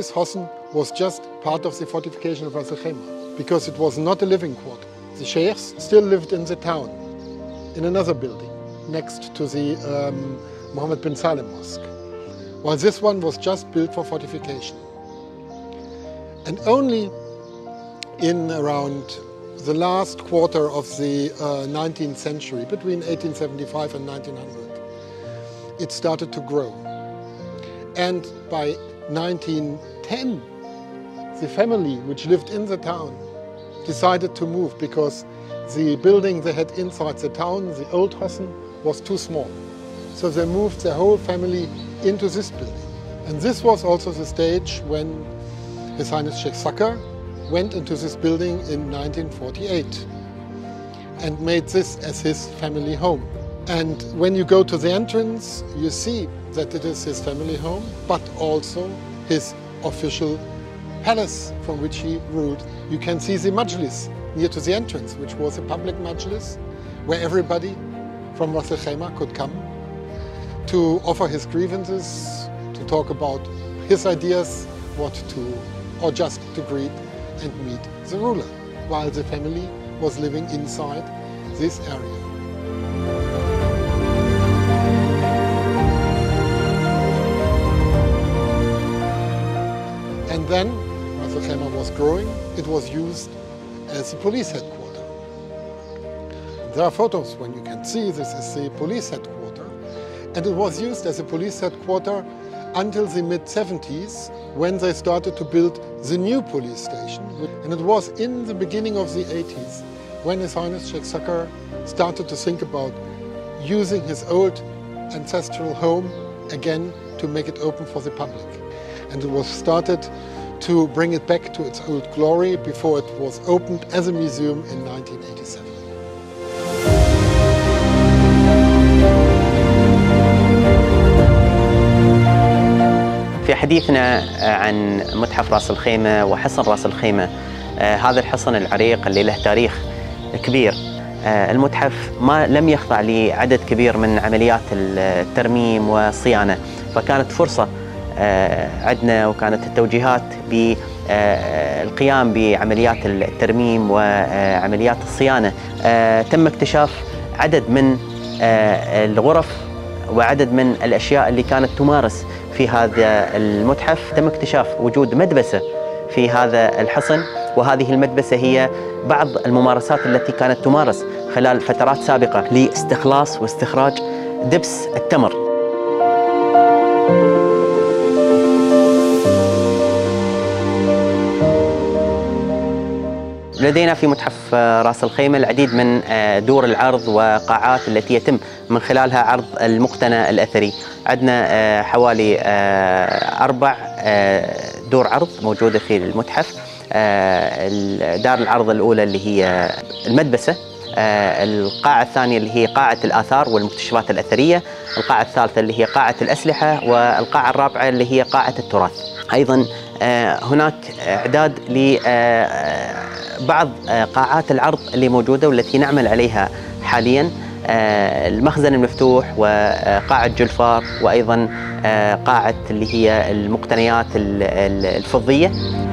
this Hossen was just part of the fortification of Ras Al Khaimah, because it was not a living quarter. The sheikhs still lived in the town, in another building, next to the Mohammed bin Salem Mosque, while this one was just built for fortification. And only in around the last quarter of the 19th century, between 1875 and 1900, it started to grow. And by 1910, the family which lived in the town decided to move because the building they had inside the town, the old Hossen, was too small. So they moved their whole family into this building. And this was also the stage when His Highness Sheikh Sakr went into this building in 1948 and made this as his family home. And when you go to the entrance, you see that it is his family home, but also his official palace from which he ruled. You can see the Majlis near to the entrance, which was a public Majlis where everybody from Ras Al Khaimah could come to offer his grievances, to talk about his ideas, or just to greet and meet the ruler, while the family was living inside this area. And then, Ras Al Khaimah was growing, it was used as a police headquarters. There are photos when you can see this is the police headquarters, and it was used as a police headquarters until the mid-70s, when they started to build the new police station. And it was in the beginning of the 80s when His Highness Sheikh Sakr started to think about using his old ancestral home again to make it open for the public. And it was started to bring it back to its old glory before it was opened as a museum in 1987. في حديثنا عن متحف راس الخيمة وحصن راس الخيمة، هذا الحصن العريق اللي له تاريخ كبير، المتحف لم يخضع لعدد كبير من عمليات الترميم والصيانة، فكانت فرصة عندنا وكانت التوجيهات بالقيام بعمليات الترميم وعمليات الصيانة. تم اكتشاف عدد من الغرف وعدد من الأشياء اللي كانت تمارس في هذا المتحف. تم اكتشاف وجود مدبسة في هذا الحصن، وهذه المدبسة هي بعض الممارسات التي كانت تمارس خلال فترات سابقة لاستخلاص واستخراج دبس التمر. لدينا في متحف راس الخيمة العديد من دور العرض وقاعات التي يتم من خلالها عرض المقتنى الأثري. عندنا حوالي 4 دور عرض موجودة في المتحف. دار العرض الأولى اللي هي المدبسة، القاعة الثانية اللي هي قاعة الآثار والمكتشفات الأثرية، القاعة الثالثة اللي هي قاعة الأسلحة، والقاعة الرابعة اللي هي قاعة التراث. أيضا هناك إعداد لبعض قاعات العرض اللي موجودة والتي نعمل عليها حاليا، المخزن المفتوح وقاعة جلفار، وأيضا قاعة اللي هي المقتنيات الفضية.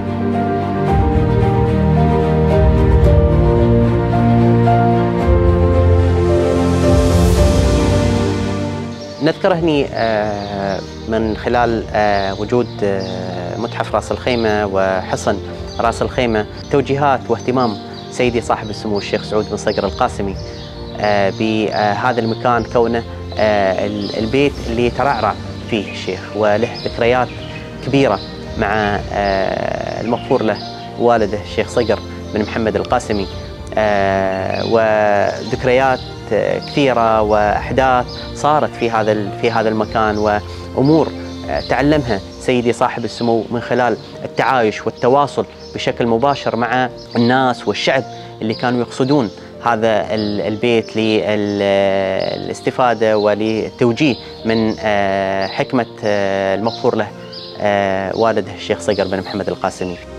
نذكر هني من خلال وجود متحف راس الخيمة وحصن راس الخيمة توجيهات واهتمام سيدي صاحب السمو الشيخ سعود بن صقر القاسمي بهذا المكان، كونه البيت اللي ترعرع فيه الشيخ وله ذكريات كبيرة مع المغفور له والده الشيخ صقر بن محمد القاسمي، وذكريات كثيرة وأحداث صارت في هذا المكان، وأمور تعلمها سيدي صاحب السمو من خلال التعايش والتواصل بشكل مباشر مع الناس والشعب اللي كانوا يقصدون هذا البيت للاستفادة وللتوجيه من حكمة المغفور له والده الشيخ صقر بن محمد القاسمي.